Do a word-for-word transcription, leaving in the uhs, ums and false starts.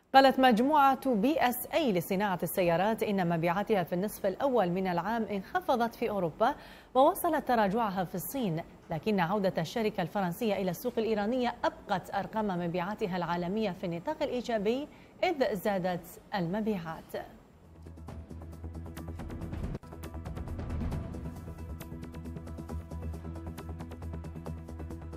قالت مجموعة بي اس اي لصناعة السيارات إن مبيعاتها في النصف الأول من العام انخفضت في أوروبا ووصلت تراجعها في الصين، لكن عودة الشركة الفرنسية إلى السوق الإيرانية أبقت أرقام مبيعاتها العالمية في النطاق الإيجابي إذ زادت المبيعات.